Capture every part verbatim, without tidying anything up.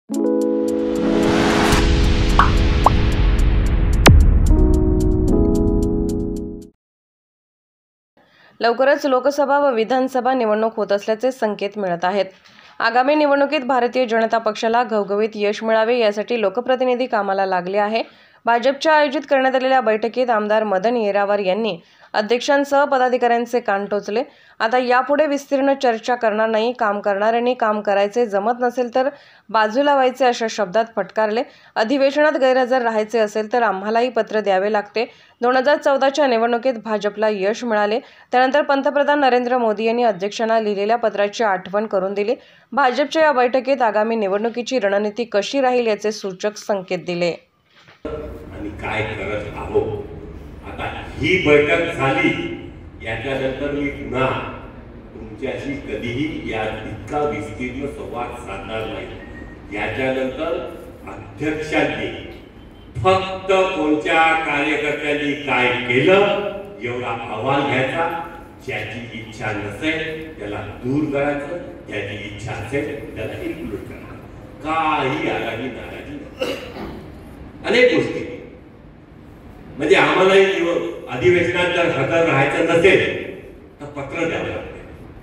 लवकरच लोकसभा व विधानसभा निवडणूक होत असल्याचे संकेत मिळत आहेत। आगामी निवडणुकीत भारतीय जनता पक्षाला घवघवीत यश मिळावे यासाठी लोकप्रतिनिधी कामाला लागले आहे। भाजपच्या आयोजित करण्यात आलेल्या बैठकीत आमदार मदन येरावार यांनी अध्यक्षांसह पदाधिकाऱ्यांचे कान टोचले। आता यापुढे विस्तीर्ण चर्चा करणार नाही, काम करणाऱ्यांनी काम करायचे, जमत नसेल तर बाजूला व्हायचे अशा शब्दात फटकारले। अधिवेशनात गैरहजर राहायचे असेल तर आम्हालाही पत्र द्यावे लागते। दोन हजार चौदाच्या निवडणुकीत भाजपला यश मिळाले, त्यानंतर पंतप्रधान नरेंद्र मोदी यांनी अध्यक्षांना लिहिलेल्या पत्राची आठवण करून दिली। भाजपच्या या बैठकीत आगामी निवडणुकीची रणनीती कशी राहील याचे सूचक संकेत दिले। आणि काय करत आहोत, आता ही बैठक झाली याच्यानंतर मी पुन्हा तुमच्याशी कधीही या इतका विस्तीर्ण संवाद साधणार नाही। याच्यानंतर अध्यक्षांनी फक्त कोणत्या कार्यकर्त्यांनी काय केलं एवढा अहवाल घ्यायचा। ज्याची इच्छा नसेल त्याला दूर करायचं, ज्याची इच्छा असेल त्याला इन्क्लूड करायचं। काही आगामी नाराजी, अनेक गोष्टी म्हणजे आम्हालाही अधिवेशनात जर हजर राहायचं नसेल तर पत्र द्यावं लागतं,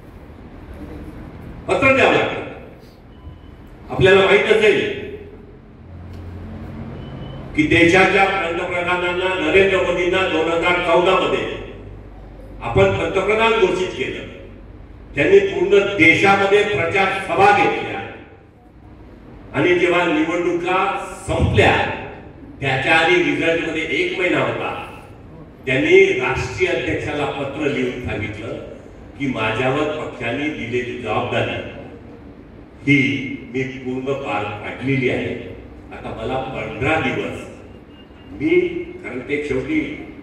पत्र द्यावं लागतं। आपल्याला माहित असेल की देशाच्या पंतप्रधानांना नरेंद्र मोदींना दोन हजार चौदा मध्ये आपण पंतप्रधान घोषित केलं। त्यांनी पूर्ण देशामध्ये प्रचार सभा घेतल्या आणि जेव्हा निवडणुका संपल्या त्याच्या आधी रिझल्ट मध्ये एक महिना होता, त्यांनी राष्ट्रीय अध्यक्षाला पत्र लिहून सांगितलं की माझ्यावर पक्षाने दिलेली जबाबदारी ही मी पूर्ण पार पाडलेली आहे। आता मला पंधरा दिवस मी कारण ते शेवटी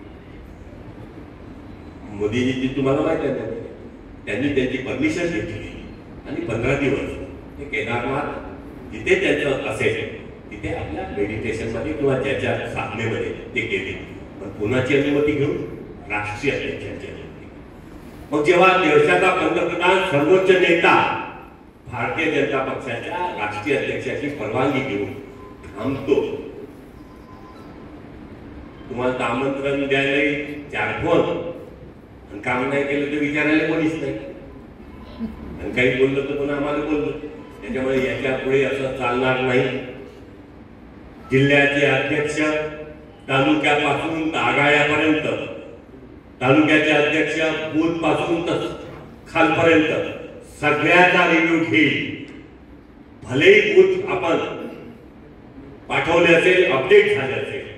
मोदीजी तुम्हाला माहित आहे त्यांनी त्यांची परमिशन घेतली आणि पंधरा दिवस ते केदारनाथ जिथे त्यांचं असेल तिथे आपल्या मेडिटेशन मध्ये किंवा ज्याच्या साधनेमध्ये ते गेले, पण कोणाची अनुमती घेऊन राष्ट्रीय अध्यक्षांची अनुमती। मग जेव्हा देशाचा पंतप्रधान सर्वोच्च नेता भारतीय जनता पक्षाच्या राष्ट्रीय अध्यक्षाची परवानगी घेऊन थांबतो, तुम्हाला आमंत्रण द्यायला चार फोन आणि काम नाही केलं तर विचारायला कोणीच नाही, आणि काही बोललं तर पुन्हा आम्हाला बोललं। त्याच्यामुळे याच्या पुढे असं चालणार नाही। जिल्ह्याचे अध्यक्ष तालुक्यापासून आघाड्यापर्यंत, तालुक्याचे अध्यक्ष बूथ पासून तर खालपर्यंत सगळ्याचा रिव्ह्यू घेईल। भलेही बूथ आपण पाठवले असेल, अपडेट झाले असेल,